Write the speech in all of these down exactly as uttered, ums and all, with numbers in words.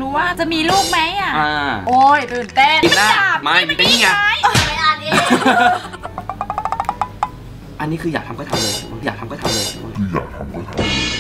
รู้ว่าจะมีลูกไหมอ่ะโอ้ยตื่นเต้นไม่ไม่เป็นยังไงอันนี้คืออยากทำก็ทำเลยอยากทำก็ทำเลยอยากทำก็ทำ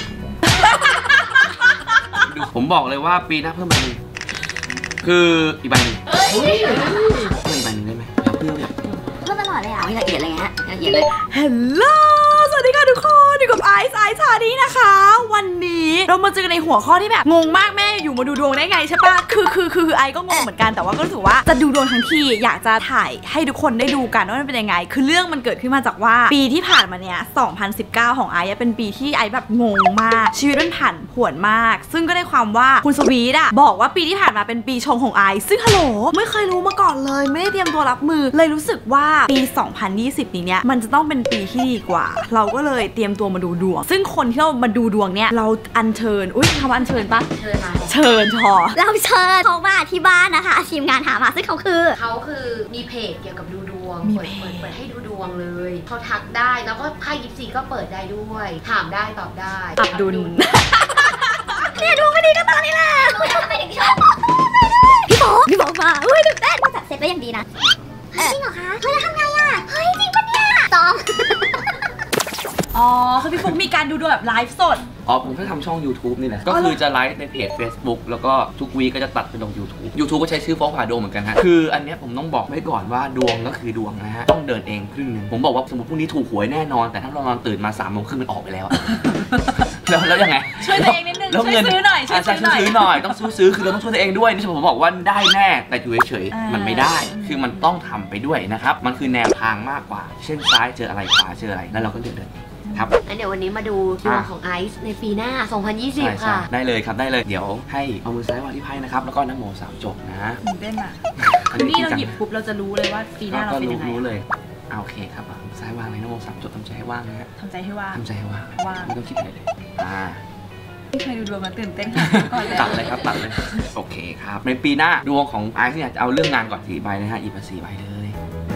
ดูผมบอกเลยว่าปีหน้าเพิ่มใบนึงคืออีกใบนึงเพิ่มอีกใบนึงได้ไหมเพิ่มแบบเพิ่มตลอดเลยอ่ะไม่ละเอียดอะไรเงี้ยละเอียดเลยฮัลโหลสวัสดีค่ะทุกคนอยู่กับไอซ์ไอซ์ชาดีนะคะวันนี้เรามาเจอในหัวข้อที่แบบงงมากแม่อยู่มาดูดวงได้ไงใช่ปะคือคือคือไอซ์ก็งงเหมือนกันแต่ว่าก็รู้สึกว่าจะดูดวงทั้งทีอยากจะถ่ายให้ทุกคนได้ดูกันว่ามันเป็นยังไงคือเรื่องมันเกิดขึ้นมาจากว่าปีที่ผ่านมาเนี้ยสองพันสิบเก้าของไอซ์เป็นปีที่ไอซ์แบบงงมากชีวิตมันผันผวนมากซึ่งก็ได้ความว่าคุณสวีทอะบอกว่าปีที่ผ่านมาเป็นปีชงของไอซ์ซึ่งฮัลโหลไม่เคยรู้มาก่อนเลยไม่ได้เตรียมตัวรับมือเลยรู้สึกว่าปีสองพันยี่สิบนี้เนี้ยมันจะต้องเป็นปีที่ดีกว่าเราก็เลยเตรียมตัวมาดูดวงซึ่งคนที่เรามาดูดวงเนี้ยเราอัญเชิญอุ้ยคำว่าอัญเชิญปะเชิญมาเชิญทอเราเชิญเขามาที่บ้านนะคะทีมงานหามาซึ่งเขาคือเขาคือมีเพจเกี่ยวกับดูดวงเปิดเปิดเปิดให้ดูดวงเลยเขาทักได้แล้วก็ไพ่ยิปซีก็เปิดได้ด้วยถามได้ตอบได้อับดุลเนี่ยดวงไม่ดีก็ตอนนี้แหละรู้ทำไมถึงชอบพี่โบพี่โบมาเฮ้ยตื่นเต้นจัดเซตไว้อย่างดีนะจริงเหรอคะเฮ้ยแล้วทำไงอ่ะเฮ้ยจริงปะเนี่ยตองอ๋อคือพี่ฟุ๊กมีการดูดวงแบบไลฟ์สดอ๋อผมแค่ทำช่อง ยูทูบ นี่แหละก็คือจะไลฟ์ในเพจ เฟซบุ๊ก แล้วก็ทุกวีก็จะตัดไปลง ยูทูบ ยูทูบ ก็ใช้ชื่อฟ้องผ่าดวงเหมือนกันฮะคืออันนี้ผมต้องบอกไว้ก่อนว่าดวงก็คือดวงนะฮะต้องเดินเองครึ่งนึงผมบอกว่าสมมติพรุ่งนี้ถูกหวยแน่นอนแต่ถ้าเรานอนตื่นมาสามโมงครึ่งมันออกไปแล้วแล้วแล้วยังไงช่วยตัวเองนิดนึงช่วยซื้อหน่อยช่วยซื้อหน่อยต้องซื้อคือเราต้องช่วยตัวเองด้วยนี่ผมบอกว่าได้แน่แต่อยู่เฉยๆมันไม่ได้คือมันต้องทำไปด้วยนะครับมันคือแนวทางมากกว่าเช่นซ้ายเจออะไรขวาเจออะไรแล้วเราก็เดินเดินครับงั้นเดี๋ยววันนี้มาดูดวงของไอซ์ในปีหน้าสองพันยี่สิบค่ะได้เลยครับได้เลยเดี๋ยวให้เอามือซ้ายวางที่ไพ่นะครับแล้วก็นะโมสามจบนะเต้นอ่ะคือนี่เราหยิบปุ๊บเราจะรู้เลยว่าปีหน้าเราเป็นยังไงรู้เลยโอเคครับมือซ้ายวางเลยนะโมสามจบทำใจให้ว่างนะฮะทำใจให้ว่างทำใจให้ว่างไม่ต้องคิดอะไรเลยอ่าไม่เคยดูดวงมาตื่นเต้นค่ะก่อนตัดเลยครับตัดเลยโอเคครับในปีหน้าดวงของไอซ์เนี่ยจะเอาเรื่องงานก่อนสี่ใบนะฮะอีกมาสี่ใบเลย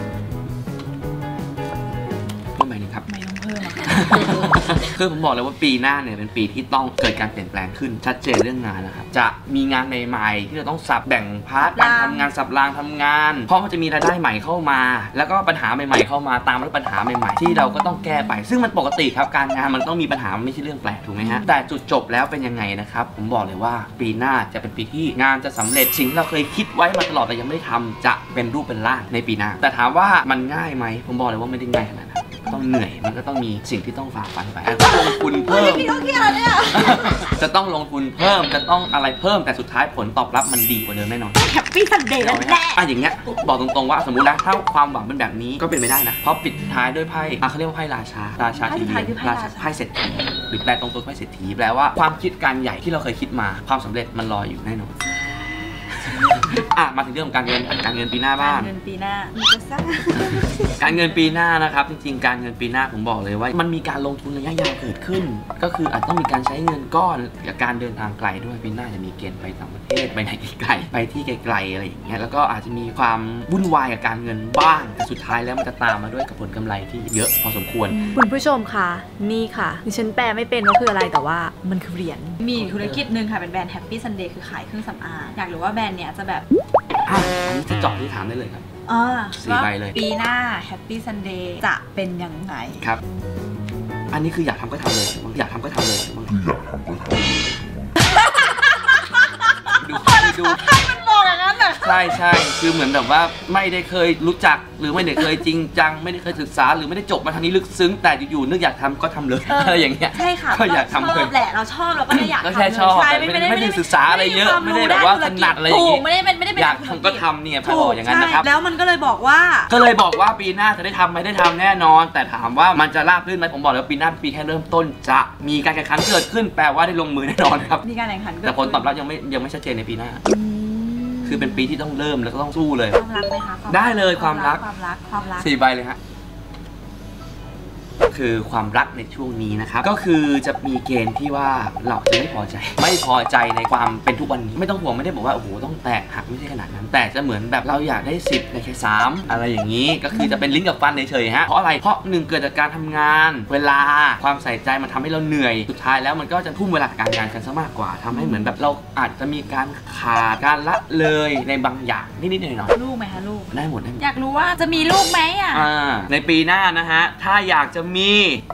เพิ่มใบนึงครับไม่ต้องเพิ่มคือผมบอกเลยว่าปีหน้าเนี่ยเป็นปีที่ต้องเกิดการเปลี่ยนแปลงขึ้นชัดเจนเรื่องงานนะครับจะมีงานใหม่ๆที่เราต้องสับแบ่งพาร์ทการทำงานสับรางทำงานเพราะมันจะมีรายได้ใหม่เข้ามาแล้วก็ปัญหาใหม่ๆเข้ามาตามมาด้วยปัญหาใหม่ๆที่เราก็ต้องแก้ไปซึ่งมันปกติครับการงานมันต้องมีปัญหามันไม่ใช่เรื่องแปลกถูกไหมฮะแต่จุดจบแล้วเป็นยังไงนะครับผมบอกเลยว่าปีหน้าจะเป็นปีที่งานจะสำเร็จสิ่งที่เราเคยคิดไว้มาตลอดแต่ยังไม่ได้ทำจะเป็นรูปเป็นร่างในปีหน้าแต่ถามว่ามันง่ายไหมผมบอกเลยว่าไม่ได้ง่ายขนาดนั้นต้องเหนื่อยมันก็ต้องมีสิ่งที่ต้องฝ่าฟันไปต้องลงทุนเพิ่มจะต้องลงทุนเพิ่มจะต้องอะไรเพิ่มแต่สุดท้ายผลตอบรับมันดีกว่าเดิมแน่นอนแฮปปี้ซันเดย์แล้วแน่อ่ะอย่างเงี้ยบอกตรงๆว่าสมมุตินะถ้าความหวังเป็นแบบนี้ก็เป็นไปได้นะเพราะปิดท้ายด้วยไพ่เขาเรียกว่าไพ่ราชาราชาทีราชาไพ่เศรษฐีหรือแปลตรงตัวไพ่เศรษฐีแปลว่าความคิดการใหญ่ที่เราเคยคิดมาความสำเร็จมันรออยู่แน่นอนอ่ะมาถึงเรื่องของการเงินการเงินปีหน้าบ้างการเงินปีหน้าการเงินปีหน้านะครับจริงๆการเงินปีหน้าผมบอกเลยว่ามันมีการลงทุนระยะยาวเกิดขึ้นก็คืออาจต้องมีการใช้เงินก้อนกับการเดินทางไกลด้วยปีหน้าจะมีเกณฑ์ไปต่างประเทศไปไหนไกลๆไปที่ไกลๆอะไรอย่างเงี้ยแล้วก็อาจจะมีความวุ่นวายกับการเงินบ้างแต่สุดท้ายแล้วมันจะตามมาด้วยกับผลกำไรที่เยอะพอสมควรคุณผู้ชมค่ะนี่ค่ะดิฉันแปลไม่เป็นว่าคืออะไรแต่ว่ามันคือเหรียญมีธุรกิจหนึ่งค่ะเป็นแบรนด์ Happy Sunday คือขายเครื่องสำอางอยากรู้ว่าแบรนด์เนี้ยจะแบบอันนี้จะเจาะที่ถามได้เลยครับสี่ใบเลยปีหน้า Happy Sunday จะเป็นยังไงครับอันนี้คืออยากทำก็ทำเลยอยากทำก็ทำเลยอยากทำก็ทำดูดูให้มันมองอย่างนั้นน่ะใช่ใช่คือเหมือนแบบว่าไม่ได้เคยรู้จักหรือไม่ได้เคยจริงจังไม่ได้เคยศึกษาหรือไม่ได้จบมาทางนี้ลึกซึ้งแต่อยู่ๆนึกอยากทำก็ทำเลยอะไรอย่างเงี้ยใช่ค่ะก็อยากทำเลยแหละเราชอบเราก็อยากก็แค่ชอบไม่ได้ไม่ได้ศึกษาอะไรเยอะไม่ได้แบบว่าถนัดอะไรอย่างงี้ไม่ได้ไม่ได้อยากทำก็ทำเนี่ยพออย่างนั้นนะครับแล้วมันก็เลยบอกว่าก็เลยบอกว่าปีหน้าจะได้ทำไม่ได้ทำแน่นอนแต่ถามว่ามันจะราบรื่นไหมผมบอกแล้วปีหน้าปีแค่เริ่มต้นจะมีการแข่งขันเกิดขึ้นแปลว่าได้ลงมือแน่นอนครับมีการแข่งขันแต่ผลตอบรับยังไม่ยังไม่ชัดเจนในปีหน้าคือเป็นปีที่ต้องเริ่มแล้วก็ต้องสู้เลยความรักไหมคะได้เลยความรักความรักความรักสี่ใบเลยฮะคือความรักในช่วงนี้นะครับก็คือจะมีเกณฑ์ที่ว่าเราจะไม่พอใจไม่พอใจในความเป็นทุกวันนี้ไม่ต้องห่วงไม่ได้บอกว่าโอ้โหต้องแตกหักไม่ใช่ขนาดนั้นแต่จะเหมือนแบบเราอยากได้สิบในแค่สามอะไรอย่างนี้ก็คือจะเป็นลิ้นกับฟันเฉยๆฮะเพราะอะไรเพราะหนึ่งเกิดจากการทำงานเวลาความใส่ใจมันทำให้เราเหนื่อยสุดท้ายแล้วมันก็จะทุ่มเวลาการงานกันซะมากกว่าทำให้เหมือนแบบเราอาจจะมีการขาดการละเลยในบางอย่างนิดๆหน่อยลูกไหมคะลูกๆได้หมดได้หมดอยากรู้ว่าจะมีลูกไหมอ่ะอ่าในปีหน้านะฮะถ้าอยากจะมี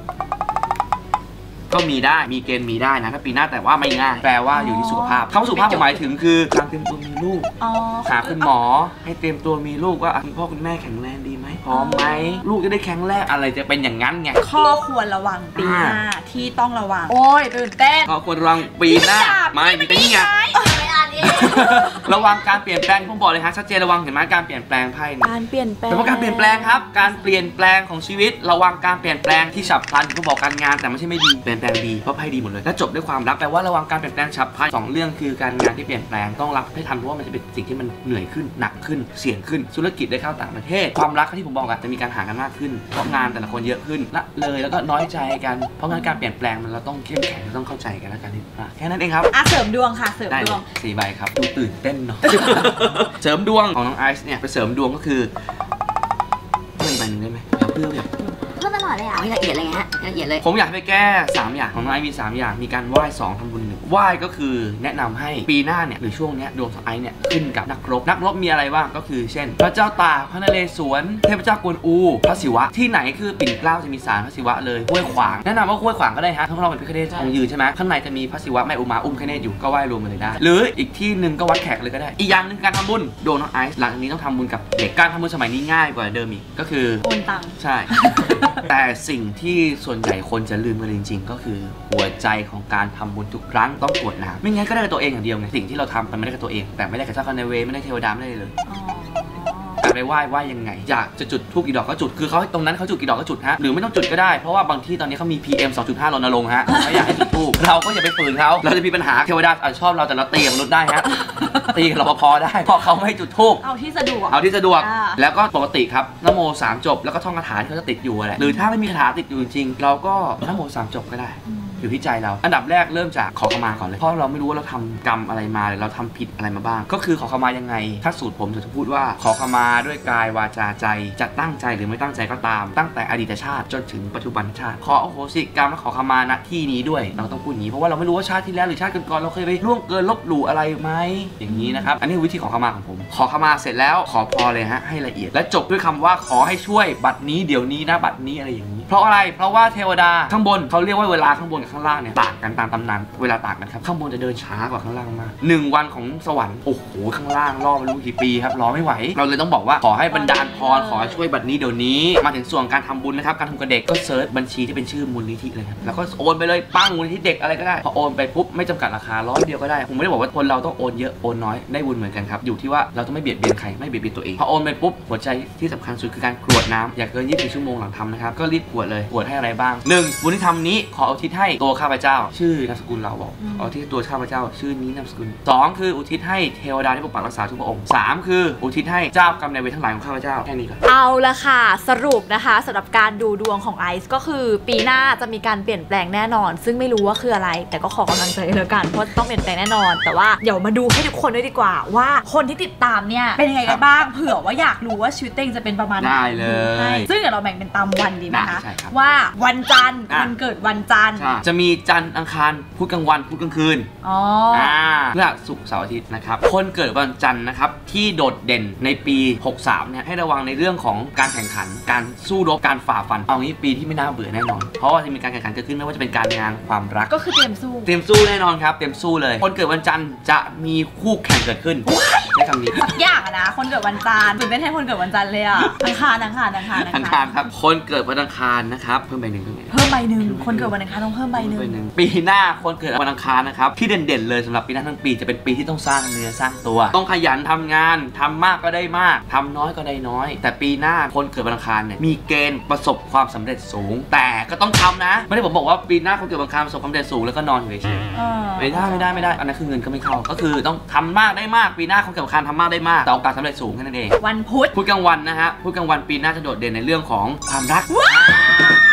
ก็มีได้มีเกณฑ์มีได้นะถ้าปีหน้าแต่ว่าไม่ง่ายแปลว่าอยู่ที่สุขภาพคำว่าสุขภาพผมหมายถึงคือการเตรียมตัวมีลูกอ๋อหาคุณหมอให้เตรียมตัวมีลูกว่าคุณพ่อคุณแม่แข็งแรงดีไหมพร้อมไหมลูกจะได้แข็งแรงอะไรจะเป็นอย่างนั้นไงข้อควรระวังปีหน้าที่ต้องระวังโอ้ยตื่นเต้นก็ควรระวังปีหน้าไม่มีแต่นี่ไงไม่อ่านดิระวังการเปลี่ยนแปลงผมบอกเลยฮะชัดเจนระวังเห็นไหมการเปลี่ยนแปลงไพ่เนี่ยการเปลี่ยนแปลงเป็นเพราะการเปลี่ยนแปลงครับการเปลี่ยนแปลงของชีวิตระวังการเปลี่ยนแปลงที่ฉับพลันผมบอกการงานแต่ไม่ใช่ไม่ดีเปลี่ยนแปลงดีเพราะไพ่ดีหมดเลยและจบด้วยความรักแปลว่าระวังการเปลี่ยนแปลงฉับพลันสองเรื่องคือการงานที่เปลี่ยนแปลงต้องรับให้ทันเพราะว่ามันจะเป็นสิ่งที่มันเหนื่อยขึ้นหนักขึ้นเสี่ยงขึ้นธุรกิจได้เข้าต่างประเทศความรักที่ผมบอกอะจะมีการหากันมากขึ้นเพราะงานแต่ละคนเยอะขึ้นละเลยแล้วก็น้อยใจกันเพราะงั้นการเปลี่ยนแปลงมันเราต้องเข้มแข็งเราต้องเข้าใจกันแล้วกันแค่นั้นเองครับอ่ะเสริมดวงค่ะเสริมได้ดเลวงยสี่ใบครับดูตื่นเต้นเนาะ เสริมดวงของน้องไอซ์เนี่ยไปเสริมดวงก็คือเพิ่มอีกใบหนึ่งได้ไหมเพื่อแบบเพิ่มตลอดเลยอ่ะเอาให้ละเอียดเลยฮะละเอียดเลยผมอยากให้ไปแก้สามอย่างของน้องไอซ์มีสามอย่างมีการไหว้สองทำบุญหนึ่งไหว้ก็คือแนะนำให้ปีหน้าเนี่ยหรือช่วงเนี้ยดวงของไอซ์เนี่ยขึ้นกับนักรบนักรบมีอะไรบ้างก็คือเช่น พระเจ้าตากพระนเรศวรเทพเจ้ากวนอูพระศิวะที่ไหนคือปิ่นเกล้าจะมีศาลพระศิวะเลยห้วยขวางแนะนำว่าห้วยขวางก็ได้ฮะทั้งเราเป็นพระคเนศองค์ยืนใช่ไหมข้างในจะมีพระศิวะแม่อุมาอุ้มคเนศอยู่ก็ไหว้รวมกันเลยได้หรืออีกที่หนึ่งก็วัดแขกเลยก็ได้อีกอย่างหนึ่งการทำบุญดวงน้องไอซ์หลังจากนี้ต้องทำบุญกับเด็กการทำบุญสมัยนี้ง่ายกว่าเดิมอีกก็คือโอนตังค์ใช่ แต่สิ่งที่ส่วนใหญ่คนจะลืมกันจริงๆก็คือหัวใจของการทำบุญทุกครั้งต้องกรวดน้ำไม่งั้นก็ได้กับตัวเองอย่างเดียวไงสิ่งที่เราทำมันไม่ได้กับตัวเองแต่ไม่ได้กับเจ้าคณะเวรไม่ได้เทวดาไม่ได้เลยอ๋อการไปไหว้ไหว้ยังไงอยากจะจุดธูปกี่ดอกก็จุดคือเขาตรงนั้นเขาจุดกี่ดอกก็จุดฮะหรือไม่ต้องจุดก็ได้เพราะว่าบางที่ตอนนี้เขามี พี เอ็ม สองจุดห้ารณรงค์ฮะไม่อยากให้จุดธูปเราก็อย่าไปฝืนเขาเราจะมีปัญหาเทวดาอาจจะชอบเราแต่เราตีกับมนุษย์ได้ฮะตีกับรปภได้เพราะเขาไม่ให้จุดธูปเอาที่สะดวกเอาที่สะดวกอ่าแล้วก็ปกติครับนะโมสามจบแล้วก็ท่องคาถาที่เขาจะติดอยู่อะไรหรือถ้าไม่มีคาถาติดอยู่จริงๆเราก็นะโมสามจบก็ได้อยู่ที่ใจเราอันดับแรกเริ่มจากขอขมาก่อนเลยเพราะเราไม่รู้ว่าเราทำกรรมอะไรมาหรือเราทำผิดอะไรมาบ้างก็คือขอขมายังไงถ้าสูตรผมจะพูดว่าขอขมาด้วยกายวาจาใจจะตั้งใจหรือไม่ตั้งใจก็ตามตั้งแต่อดีตชาติจนถึงปัจจุบันชาติขออโหสิกรรมและขอขมาณที่นี้ด้วยเราต้องพูดอย่างนี้เพราะว่าเราไม่รู้ว่าชาติที่แล้วหรือชาติก่อนๆเราเคยไปล่วงเกินลบหลู่อะไรไหมอย่างนี้นะครับอันนี้วิธีขอขมาของผมขอขมาเสร็จแล้วขอพรเลยฮะให้ละเอียดและจบด้วยคำว่าขอให้ช่วยบัดนี้เดี๋ยวนี้นะบัดนี้อะไรอย่างนี้เพราะอะไรเพราะว่าเทวดาข้างบนเขาเรียกว่าเวลาข้างบนกับข้างล่างเนี่ยต่างกันตามตำนานเวลาต่างกันครับข้างบนจะเดินช้ากว่าข้างล่างมากหนึ่งวันของสวรรค์โอ้โหข้างล่างรอไม่รู้กี่ปีครับรอไม่ไหวเราเลยต้องบอกว่าขอให้บันดาลพรขอให้ช่วยบัดนี้เดี๋ยวนี้มาถึงส่วนการทำบุญนะครับการทำกับเด็กก็เซิร์ชบัญชีที่เป็นชื่อมูลนิธิเลยครับแล้วก็โอนไปเลยปั้งมูลนิธิเด็กอะไรก็ได้พอโอนไปปุ๊บไม่จำกัดราคาร้อยเดียวก็ได้ผมไม่ได้บอกว่าคนเราต้องโอนเยอะโอนน้อยได้บุญเหมือนกันครับอยู่ที่ว่าเราต้องไม่เบียดเบียนใครไม่เบียดเบียนตัวเองพอโอนไปปุ๊บหัวใจที่สำคัญสุดคือการกรวดน้ำอย่าเกินยี่สิบสี่ชั่วโมงหลังทำนะครับก็รีบกรวดเลยกรวดให้อะไรบ้างหนึ่งบุญที่ทำนี้ขออุทิศให้ตัวข้าพเจ้าชื่อนามสกุลเราบอกเอาที่ตัวข้าพเจ้าชื่อนี้นามสกุลสองคืออุทิศให้เทวดาที่ปกปักรักษาทุกพระองค์สามคืออุทิศให้เจ้ากรรมนายเวรทั้งหลายของข้าพเจ้าแค่นี้ก่อนเอาละค่ะสรุปนะคะสำหรับการดูดวงของไอซ์ก็คือปีหน้าจะมีการเปลี่ยนแปลงแน่นอน ซึ่งไม่รู้ว่าคืออะไร แต่ก็ขอกำลังใจแล้วกันเพราะต้องเปลี่ยนแปลงแน่นอน แต่ว่าเดี๋ยวมาดูให้ทุกคนด้วยดีกว่าว่าคนที่ติดตามเนี่ยเป็นยังไงกันบ้างเผื่อว่าอยากรู้ว่าชีวิตเต็งจะเป็นประมาณไหนได้เลยให้ซึ่งเดี๋ยวเราแบ่งเป็นตามวันดีไหมคะใช่ครับว่าวันจันทร์อ่ะคนเกิดวันจันทร์ใช่จะมีจันทร์อังคารพุธกลางวันพุธกลางคืนอ๋ออ่าเพื่อศุกร์เสาร์อาทิตย์นะครับคนเกิดวันจันทร์นะครับที่โดดเด่นในปีหกสามเนี่ยให้ระวังในเรื่องของการแข่งขันการสู้รบการฝ่าฟันเอางี้ปีที่ไม่น่าเบื่อแน่นอนเพราะว่าจะมีการแข่งขันเกิดขึ้นไม่ว่าจะเป็นการงานความรักก็คือเตรียมสู้เตรียมสู้แน่นอนครับเตรียมสู้เลยคนเกิดวันจันทร์จะมีคู่แข่งเกิดขึ้นใช้คำนี้สักอย่างอะนะคนเกิดวันจันทร์ตื่นเต้นให้คนเกิดวันจันทร์เลยอะอังคารอังคารอังคารอังคารครับคนเกิดวันอังคารนะครับเพิ่มไปหนึ่งเพิ่มไปเพิ่มใบหนึ่งคนเกิดวันอังคารต้องเพิ่มใบหนึ่งไปหนึ่งปีหน้าคนเกิดวันอังคารนะครับที่เด่นๆเลยสำหรับปีหน้าทั้งปีจะเป็นปีที่ต้องสร้างเนื้อสร้างตัวต้องขยันทำงานทำมากก็ได้มากทำน้อยก็ได้น้อย แต่ปีหน้าคนเกิดวันอังคารเนี่ยมีเกณฑ์ประสบความสำเร็จสูง แต่ก็ต้องทำนะไม่ได้ผมบอกว่าปีหน้าคนเกิดวันอังคารประสบความสำเร็จสูงแล้วก็นอนอยู่เฉยเออๆไม่ได้ไม่ได้ไม่ได้อันนั้นคือเงินก็ไม่เข้าก็คือต้องทำมากได้มากปีหน้าคนเกิดวันอังคารทำมากได้มากแต่โอกาสสำเร็จสูงแค่นั้นเองวันพุธพูดกลางวันนะฮะพูดกลางวันปีหน้าจะโดดเด่นในเรื่องของความรัก จ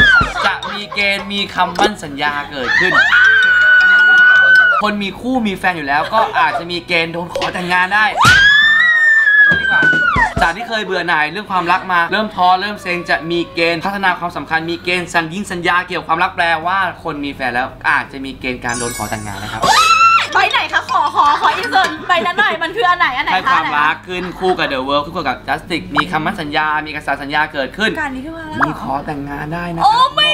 จะมีเกณฑ์มีคำมั่นสัญญาเกิดขึ้น คนมีคู่มีแฟนอยู่แล้วก็อาจจะมีเกณฑ์โดนขอแต่งงานได้ดีกว่าจากที่เคยเบื่อหน่ายเรื่องความรักมาเริ่มท้อเริ่มเซ็งจะมีเกณฑ์พัฒนาความสัมพันธ์มีเกณฑ์สัญญิงสัญญาเกี่ยวกับความรักแปลว่าคนมีแฟนแล้วอาจจะมีเกณฑ์การโดนขอแต่งงานนะครับใบไหนคะขอขอขออินเสิร์ตใบนั้นหน่อยมันคืออันไหนอันไหนคะให้ความรักขึ้นคู่กับเดอะเวิลด์คู่กับจัสติกมีคำมั่นสัญญามีเอกสารสัญญาเกิดขึ้นการนี้ขึ้นมาแล้วมีขอแต่งงานได้นะโอ้ my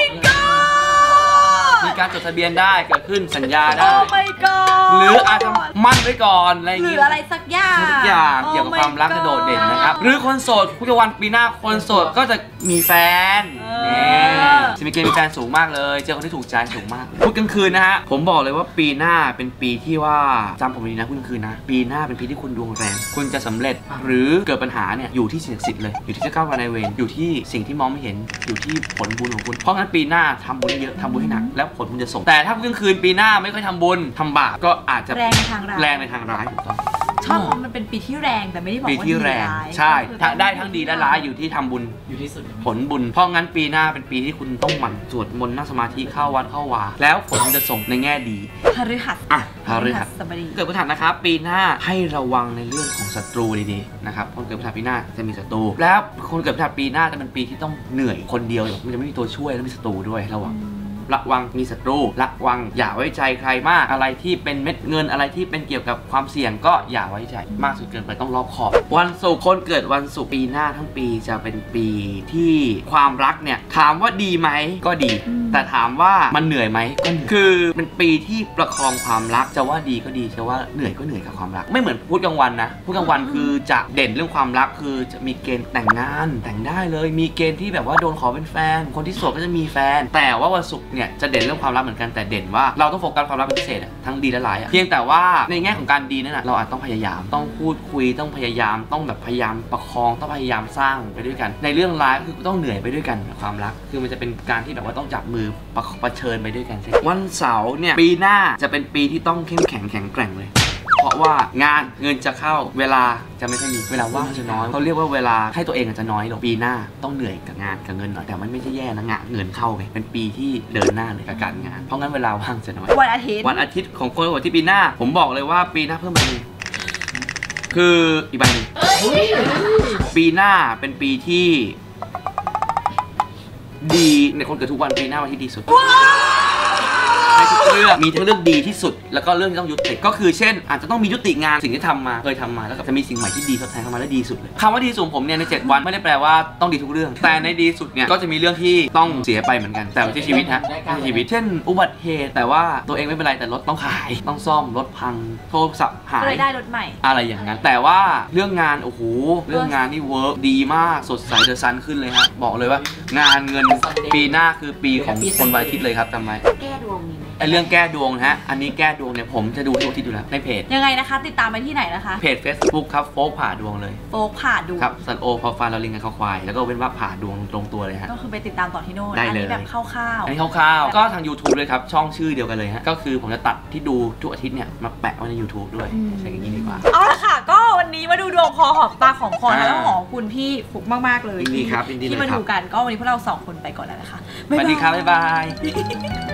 god มีการจดทะเบียนได้เกิดขึ้นสัญญาได้โอ้ my god หรืออาจจะมั่นไว้ก่อนอะไรอย่างหรืงี้ออะไรสักอย่างทุกอย่างเกี่ยวกับความรักจะโดดเด่นนะครับหรือคนโสดผู้วันปีหน้าคนโสดก็จะมีแฟนจะมีเกณฑ์มีแฟนสูงมากเลยเจอคนที่ถูกใจสูงมากพูดกลางคืนนะฮะผมบอกเลยว่าปีหน้าเป็นปีที่ว่าจำผมดีนะพูดกลางคืนนะปีหน้าเป็นปีที่คุณดวงแรงคุณจะสำเร็จหรือเกิดปัญหาเนี่ยอยู่ที่สิ่งศักดิ์สิทธิ์เลยอยู่ที่เจ้าเก้าวันในเวรอยู่ที่สิ่งที่มองไม่เห็นอยู่ที่ผลบุญของคุณเพราะงั้นปีหน้าทำบุญเยอะทำบุญให้หนักแล้วผลคุณจะส่งแต่ถ้ากลางคืนปีหน้าไม่ค่อยทำบุญทำบาปก็อาจจะแรงในทางร้ายแรงในทางร้ายถูกต้องชอบมันเป็นปีที่แรงแต่ไม่ได้บอกว่าปีที่แรงใช่ได้ทั้งดีและร้ายอยู่ที่ทำบุญอยู่ที่สุดผลบุญเพราะงั้นปีหน้าเป็นปีที่คุณต้องหมั่นสวดมนต์นั่งสมาธิเข้าวัดเข้าวาแล้วผลมันจะส่งในแง่ดีพฤหัสอ่ะพฤหัสบดีเกิดพฤหัสนะครับปีหน้าให้ระวังในเรื่องของศัตรูดีๆนะครับคนเกิดพฤหัสปีหน้าจะมีศัตรูแล้วคนเกิดพฤหัสปีหน้าจะเป็นปีที่ต้องเหนื่อยคนเดียวมันจะไม่มีตัวช่วยแล้วมีศัตรูด้วยระวังระวังมีศัตรูระวังอย่าไว้ใจใครมากอะไรที่เป็นเม็ดเงินอะไรที่เป็นเกี่ยวกับความเสี่ยงก็อย่าไว้ใจมากสุดเกินไปต้องรอบขอบวันศุกร์คนเกิดวันศุกร์ปีหน้าทั้งปีจะเป็นปีที่ความรักเนี่ยถามว่าดีไหมก็ดีแต่ถามว่ามันเหนื่อยไหมก็คือเป็นปีที่ประคองความรักจะว่าดีก็ดีจะว่าเหนื่อยก็เหนื่อยกับความรักไม่เหมือนพูดกลางวันนะพูดกลางวันคือจะเด่นเรื่องความรักคือจะมีเกณฑ์แต่งงานแต่งได้เลยมีเกณฑ์ที่แบบว่าโดนขอเป็นแฟนคนที่โสดก็จะมีแฟนแต่ว่าวันศุกร์เนี่ยจะเด่นเรื่องความรักเหมือนกันแต่เด่นว่าเราต้องโฟกัสความรักเป็นพิเศษทั้งดีและร้ายเพียงแต่ว่าในแง่ของการดีนั่นแหละเราอาจต้องพยายามต้องพูดคุยต้องพยายามต้องแบบพยายามประคองต้องพยายามสร้างไปด้วยกันในเรื่องร้ายก็คือต้องเหนื่อยไปด้วยกันความรักคือมันจะเป็นการที่แบบว่าต้องจับมือประเผชิญไปด้วยกันวันเสาร์เนี่ยปีหน้าจะเป็นปีที่ต้องเข้มแข็งแข็งแกร่งเลยเพราะว่างานเงินจะเข้าเวลาจะไม่ค่อยมีเวลาว่างจะน้อยเขาเรียกว่าเวลาให้ตัวเองจะน้อยลงปีหน้าต้องเหนื่อยกับงานกับเงินหน่อยแต่มันไม่ใช่แย่นะงานเงินเข้าไงเป็นปีที่เดินหน้าเลยกับการงานเพราะงั้นเวลาว่างจะน้อยวันอาทิตย์วันอาทิตย์ของคนวันที่ปีหน้าผมบอกเลยว่าปีหน้าเพิ่มใบนึงคืออีกใบนึงปีหน้าเป็นปีที่ดีในคนเกิดทุกวันปีหน้าวันที่ดีสุดในทุกเรื่องมีทั้งเรื่องดีที่สุดแล้วก็เรื่องที่ต้องยุติก็คือเช่นอาจจะต้องมียุติงานสิ่งที่ทำมาเคยทำมาแล้วก็จะมีสิ่งใหม่ที่ดีทดแทนเข้ามาและดีสุดเลยคำว่าดีสุดผมเนี่ยในเจ็ดวันไม่ได้แปลว่าต้องดีทุกเรื่องแต่ในดีสุดเนี่ยก็จะมีเรื่องที่ต้องเสียไปเหมือนกันแต่ไม่ใช่ชีวิตฮะไม่ใช่ชีวิตเช่นอุบัติเหตุแต่ว่าตัวเองไม่เป็นไรแต่รถต้องขายต้องซ่อมรถพังโทรศัพท์หายเลยได้รถใหม่อะไรอย่างนั้นแต่ว่าเรื่องงานโอ้โหเรื่องงานนี่เวิร์กดีมากสดใสเดอะซันขึ้นเลยฮะบอกเลยว่างานเงินปีหน้าคือปีของคนวันอาทิตย์เลยครับจำไว้แก้ดวงมีไหมไอเรื่องแก้ดวงฮะอันนี้แก้ดวงเนี่ยผมจะดูทุกอาทิตย์อยู่แล้วในเพจยังไงนะคะติดตามไปที่ไหนนะคะเพจ Facebook ครับโฟกผ่าดวงเลยโฟกผ่าดวงครับซันโอพอฟานเราลิงกันข้าวควายแล้วก็เว้นว่าผ่าดวงตรงตัวเลยฮะก็คือไปติดตามต่อที่โน่นได้เลยอันนี้แบบคร่าวๆอันนี้คร่าวๆก็ทาง YouTube เลยครับช่องชื่อเดียวกันเลยฮะก็คือผมจะตัดที่ดูทุกอาทิตย์เนี่ยมาแปะไว้ใน YouTube ด้วยใช่อย่างนี้ดีกว่าเอาละค่ะก็วันนี้มาดูดวงพอหอมปากของคอแล้วก็ของคุณพี่ฟุกมากๆเลยที่มาดูกันก็วันนี้พวกเราสองคนไปก่อนแล้วนะคะสวัสดีครับบ๊ายบาย